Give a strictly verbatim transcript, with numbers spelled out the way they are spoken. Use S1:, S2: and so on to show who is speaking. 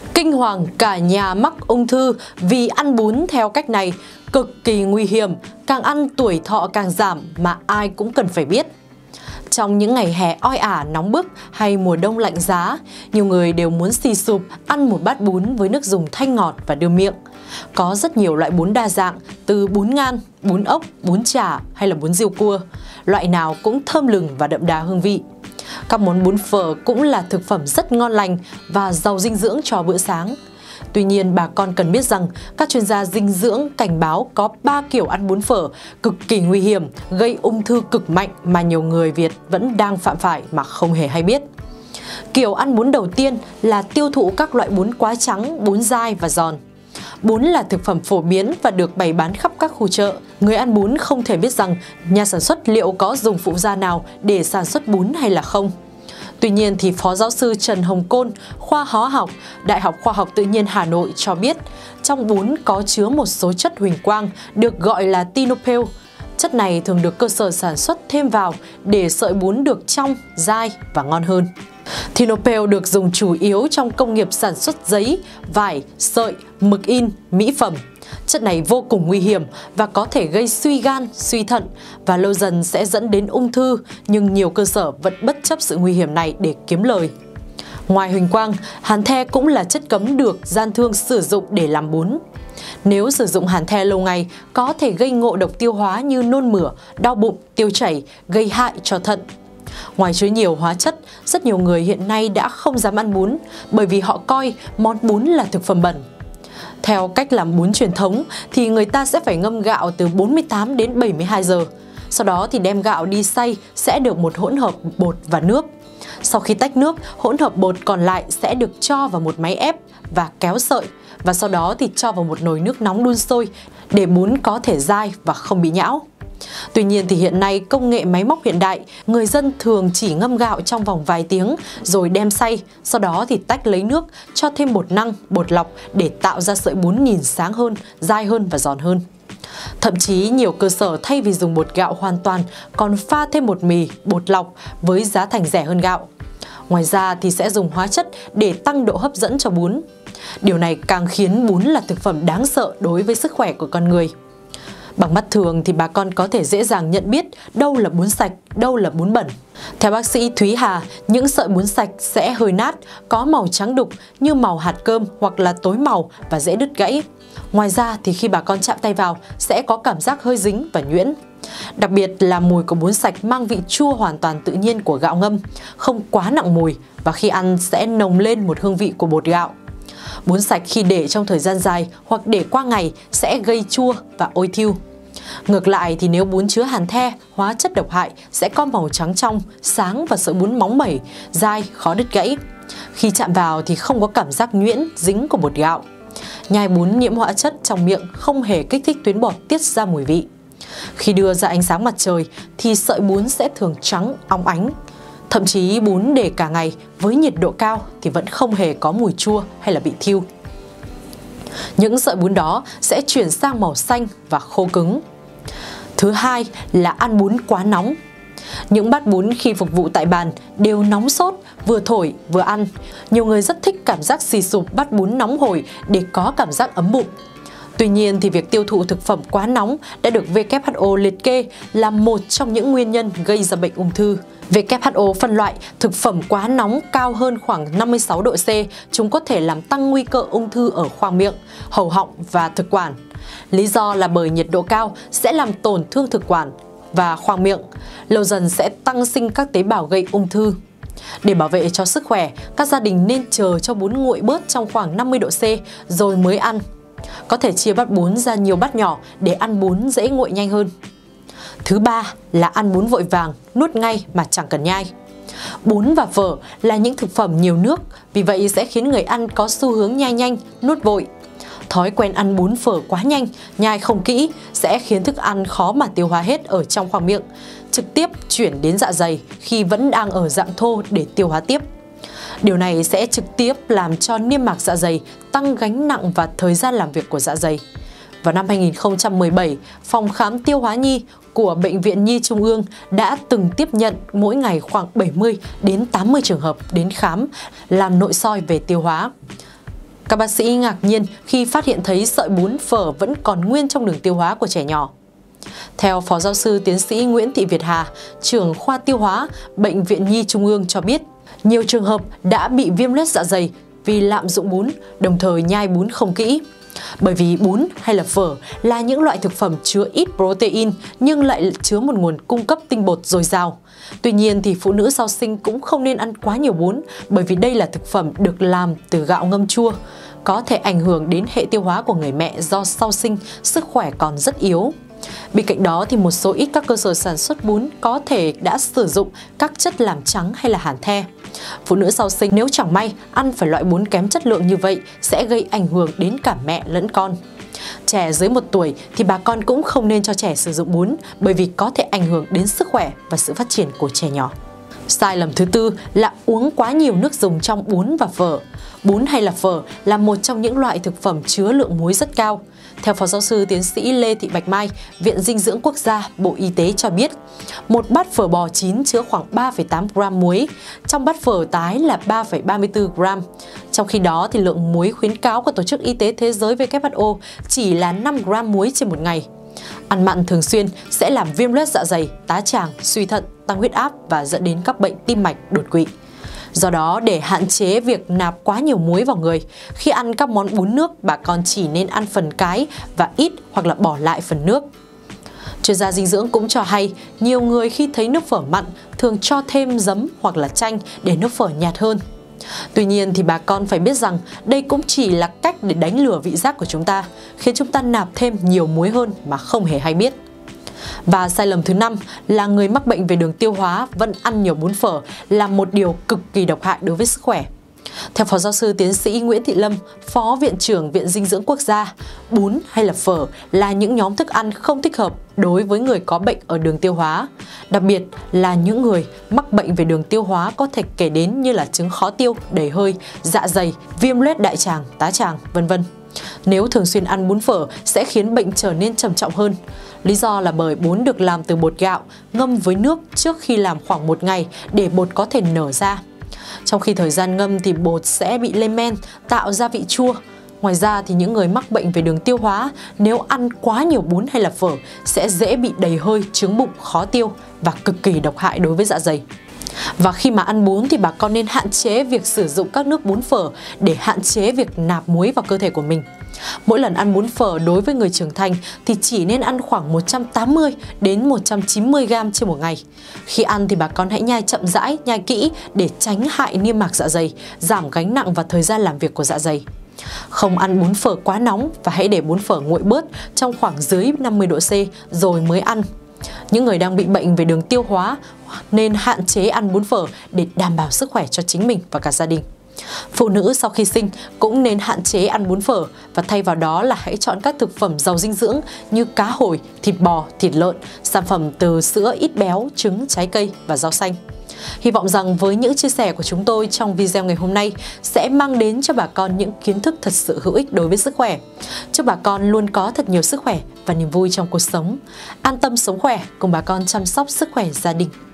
S1: Kinh hoàng cả nhà mắc ung thư vì ăn bún theo cách này, cực kỳ nguy hiểm, càng ăn tuổi thọ càng giảm mà ai cũng cần phải biết. Trong những ngày hè oi ả nóng bức hay mùa đông lạnh giá, nhiều người đều muốn xì sụp ăn một bát bún với nước dùng thanh ngọt và đưa miệng. Có rất nhiều loại bún đa dạng, từ bún ngan, bún ốc, bún chả hay là bún riêu cua. Loại nào cũng thơm lừng và đậm đà hương vị. Các món bún phở cũng là thực phẩm rất ngon lành và giàu dinh dưỡng cho bữa sáng. Tuy nhiên, bà con cần biết rằng các chuyên gia dinh dưỡng cảnh báo có ba kiểu ăn bún phở cực kỳ nguy hiểm, gây ung thư cực mạnh mà nhiều người Việt vẫn đang phạm phải mà không hề hay biết. Kiểu ăn bún đầu tiên là tiêu thụ các loại bún quá trắng, bún dai và giòn. Bún là thực phẩm phổ biến và được bày bán khắp các khu chợ. Người ăn bún không thể biết rằng nhà sản xuất liệu có dùng phụ gia nào để sản xuất bún hay là không. Tuy nhiên thì Phó Giáo sư Trần Hồng Côn, khoa hóa học, Đại học Khoa học Tự nhiên Hà Nội cho biết trong bún có chứa một số chất huỳnh quang được gọi là tinopel. Chất này thường được cơ sở sản xuất thêm vào để sợi bún được trong, dai và ngon hơn. Tinopel được dùng chủ yếu trong công nghiệp sản xuất giấy, vải, sợi, mực in, mỹ phẩm. Chất này vô cùng nguy hiểm và có thể gây suy gan, suy thận và lâu dần sẽ dẫn đến ung thư, nhưng nhiều cơ sở vẫn bất chấp sự nguy hiểm này để kiếm lời. Ngoài huỳnh quang, hàn the cũng là chất cấm được gian thương sử dụng để làm bún. Nếu sử dụng hàn the lâu ngày, có thể gây ngộ độc tiêu hóa như nôn mửa, đau bụng, tiêu chảy, gây hại cho thận. Ngoài chứa nhiều hóa chất, rất nhiều người hiện nay đã không dám ăn bún bởi vì họ coi món bún là thực phẩm bẩn. Theo cách làm bún truyền thống thì người ta sẽ phải ngâm gạo từ bốn mươi tám đến bảy mươi hai giờ. Sau đó thì đem gạo đi xay sẽ được một hỗn hợp bột và nước. Sau khi tách nước, hỗn hợp bột còn lại sẽ được cho vào một máy ép và kéo sợi. Và sau đó thì cho vào một nồi nước nóng đun sôi để bún có thể dai và không bị nhão. Tuy nhiên thì hiện nay công nghệ máy móc hiện đại, người dân thường chỉ ngâm gạo trong vòng vài tiếng rồi đem xay, sau đó thì tách lấy nước, cho thêm bột năng, bột lọc để tạo ra sợi bún nhìn sáng hơn, dai hơn và giòn hơn. Thậm chí nhiều cơ sở thay vì dùng bột gạo hoàn toàn còn pha thêm bột mì, bột lọc với giá thành rẻ hơn gạo. Ngoài ra thì sẽ dùng hóa chất để tăng độ hấp dẫn cho bún. Điều này càng khiến bún là thực phẩm đáng sợ đối với sức khỏe của con người. Bằng mắt thường thì bà con có thể dễ dàng nhận biết đâu là bún sạch, đâu là bún bẩn. Theo bác sĩ Thúy Hà, những sợi bún sạch sẽ hơi nát, có màu trắng đục như màu hạt cơm hoặc là tối màu và dễ đứt gãy. Ngoài ra thì khi bà con chạm tay vào sẽ có cảm giác hơi dính và nhuyễn. Đặc biệt là mùi của bún sạch mang vị chua hoàn toàn tự nhiên của gạo ngâm, không quá nặng mùi và khi ăn sẽ nồng lên một hương vị của bột gạo. Bún sạch khi để trong thời gian dài hoặc để qua ngày sẽ gây chua và ôi thiu. Ngược lại thì nếu bún chứa hàn the, hóa chất độc hại sẽ có màu trắng trong, sáng và sợi bún móng mẩy, dai, khó đứt gãy. Khi chạm vào thì không có cảm giác nhuyễn, dính của bột gạo. Nhai bún nhiễm hóa chất trong miệng không hề kích thích tuyến bọt tiết ra mùi vị. Khi đưa ra ánh sáng mặt trời thì sợi bún sẽ thường trắng, óng ánh. Thậm chí bún để cả ngày với nhiệt độ cao thì vẫn không hề có mùi chua hay là bị thiu. Những sợi bún đó sẽ chuyển sang màu xanh và khô cứng. Thứ hai là ăn bún quá nóng. Những bát bún khi phục vụ tại bàn đều nóng sốt, vừa thổi vừa ăn. Nhiều người rất thích cảm giác xì sụp bát bún nóng hổi để có cảm giác ấm bụng. Tuy nhiên thì việc tiêu thụ thực phẩm quá nóng đã được W H O liệt kê là một trong những nguyên nhân gây ra bệnh ung thư. W H O phân loại thực phẩm quá nóng cao hơn khoảng năm mươi sáu độ C, chúng có thể làm tăng nguy cơ ung thư ở khoang miệng, hầu họng và thực quản. Lý do là bởi nhiệt độ cao sẽ làm tổn thương thực quản và khoang miệng, lâu dần sẽ tăng sinh các tế bào gây ung thư. Để bảo vệ cho sức khỏe, các gia đình nên chờ cho bún nguội bớt trong khoảng năm mươi độ C rồi mới ăn. Có thể chia bát bún ra nhiều bát nhỏ để ăn bún dễ nguội nhanh hơn. Thứ ba là ăn bún vội vàng, nuốt ngay mà chẳng cần nhai. Bún và phở là những thực phẩm nhiều nước, vì vậy sẽ khiến người ăn có xu hướng nhai nhanh, nuốt vội. Thói quen ăn bún phở quá nhanh, nhai không kỹ sẽ khiến thức ăn khó mà tiêu hóa hết ở trong khoang miệng, trực tiếp chuyển đến dạ dày khi vẫn đang ở dạng thô để tiêu hóa tiếp. Điều này sẽ trực tiếp làm cho niêm mạc dạ dày tăng gánh nặng và thời gian làm việc của dạ dày. Vào năm hai nghìn không trăm mười bảy, Phòng khám tiêu hóa nhi của Bệnh viện Nhi Trung ương đã từng tiếp nhận mỗi ngày khoảng bảy mươi đến tám mươi trường hợp đến khám làm nội soi về tiêu hóa. Các bác sĩ ngạc nhiên khi phát hiện thấy sợi bún phở vẫn còn nguyên trong đường tiêu hóa của trẻ nhỏ. Theo Phó Giáo sư Tiến sĩ Nguyễn Thị Việt Hà, trưởng khoa tiêu hóa, Bệnh viện Nhi Trung ương cho biết, nhiều trường hợp đã bị viêm loét dạ dày vì lạm dụng bún, đồng thời nhai bún không kỹ. Bởi vì bún hay là phở là những loại thực phẩm chứa ít protein nhưng lại chứa một nguồn cung cấp tinh bột dồi dào. Tuy nhiên thì phụ nữ sau sinh cũng không nên ăn quá nhiều bún bởi vì đây là thực phẩm được làm từ gạo ngâm chua, có thể ảnh hưởng đến hệ tiêu hóa của người mẹ do sau sinh sức khỏe còn rất yếu. Bên cạnh đó thì một số ít các cơ sở sản xuất bún có thể đã sử dụng các chất làm trắng hay là hàn the. Phụ nữ sau sinh nếu chẳng may ăn phải loại bún kém chất lượng như vậy sẽ gây ảnh hưởng đến cả mẹ lẫn con. Trẻ dưới một tuổi thì bà con cũng không nên cho trẻ sử dụng bún bởi vì có thể ảnh hưởng đến sức khỏe và sự phát triển của trẻ nhỏ. Sai lầm thứ tư là uống quá nhiều nước dùng trong bún và phở. Bún hay là phở là một trong những loại thực phẩm chứa lượng muối rất cao. Theo Phó Giáo sư Tiến sĩ Lê Thị Bạch Mai, Viện Dinh dưỡng Quốc gia, Bộ Y tế cho biết, một bát phở bò chín chứa khoảng ba phẩy tám gam muối, trong bát phở tái là ba phẩy ba mươi tư gam. Trong khi đó, thì lượng muối khuyến cáo của Tổ chức Y tế Thế giới W H O chỉ là năm gam muối trên một ngày. Ăn mặn thường xuyên sẽ làm viêm loét dạ dày, tá tràng, suy thận, tăng huyết áp và dẫn đến các bệnh tim mạch, đột quỵ. Do đó, để hạn chế việc nạp quá nhiều muối vào người, khi ăn các món bún nước, bà con chỉ nên ăn phần cái và ít hoặc là bỏ lại phần nước. Chuyên gia dinh dưỡng cũng cho hay, nhiều người khi thấy nước phở mặn thường cho thêm giấm hoặc là chanh để nước phở nhạt hơn. Tuy nhiên thì bà con phải biết rằng đây cũng chỉ là cách để đánh lừa vị giác của chúng ta, khiến chúng ta nạp thêm nhiều muối hơn mà không hề hay biết. Và sai lầm thứ năm là người mắc bệnh về đường tiêu hóa vẫn ăn nhiều bún phở là một điều cực kỳ độc hại đối với sức khỏe. Theo Phó Giáo sư Tiến sĩ Nguyễn Thị Lâm, Phó Viện trưởng Viện Dinh dưỡng Quốc gia, bún hay là phở là những nhóm thức ăn không thích hợp đối với người có bệnh ở đường tiêu hóa. Đặc biệt là những người mắc bệnh về đường tiêu hóa có thể kể đến như là chứng khó tiêu, đầy hơi, dạ dày, viêm loét đại tràng, tá tràng, vân vân. Nếu thường xuyên ăn bún phở sẽ khiến bệnh trở nên trầm trọng hơn. Lý do là bởi bún được làm từ bột gạo, ngâm với nước trước khi làm khoảng một ngày để bột có thể nở ra. Trong khi thời gian ngâm thì bột sẽ bị lên men, tạo ra vị chua. Ngoài ra thì những người mắc bệnh về đường tiêu hóa nếu ăn quá nhiều bún hay là phở sẽ dễ bị đầy hơi, chướng bụng, khó tiêu và cực kỳ độc hại đối với dạ dày. Và khi mà ăn bún thì bà con nên hạn chế việc sử dụng các nước bún phở để hạn chế việc nạp muối vào cơ thể của mình. Mỗi lần ăn bún phở đối với người trưởng thành thì chỉ nên ăn khoảng một trăm tám mươi đến một trăm chín mươi gam trên một ngày. Khi ăn thì bà con hãy nhai chậm rãi, nhai kỹ để tránh hại niêm mạc dạ dày, giảm gánh nặng và thời gian làm việc của dạ dày. Không ăn bún phở quá nóng và hãy để bún phở nguội bớt trong khoảng dưới năm mươi độ C rồi mới ăn. Những người đang bị bệnh về đường tiêu hóa nên hạn chế ăn bún phở để đảm bảo sức khỏe cho chính mình và cả gia đình. Phụ nữ sau khi sinh cũng nên hạn chế ăn bún phở và thay vào đó là hãy chọn các thực phẩm giàu dinh dưỡng như cá hồi, thịt bò, thịt lợn, sản phẩm từ sữa ít béo, trứng, trái cây và rau xanh. Hy vọng rằng với những chia sẻ của chúng tôi trong video ngày hôm nay sẽ mang đến cho bà con những kiến thức thật sự hữu ích đối với sức khỏe. Chúc bà con luôn có thật nhiều sức khỏe và niềm vui trong cuộc sống. An tâm sống khỏe cùng bà con chăm sóc sức khỏe gia đình.